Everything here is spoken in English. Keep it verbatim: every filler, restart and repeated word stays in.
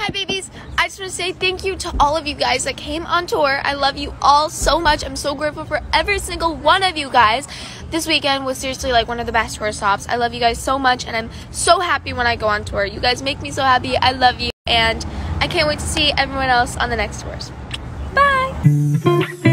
Hi babies, I just want to say thank you to all of you guys that came on tour. I love you all so much. I'm so grateful for every single one of you guys. This weekend was seriously like one of the best tour stops. I love you guys so much, and I'm so happy when I go on tour. You guys make me so happy. I love you, and I can't wait to see everyone else on the next tours. Bye!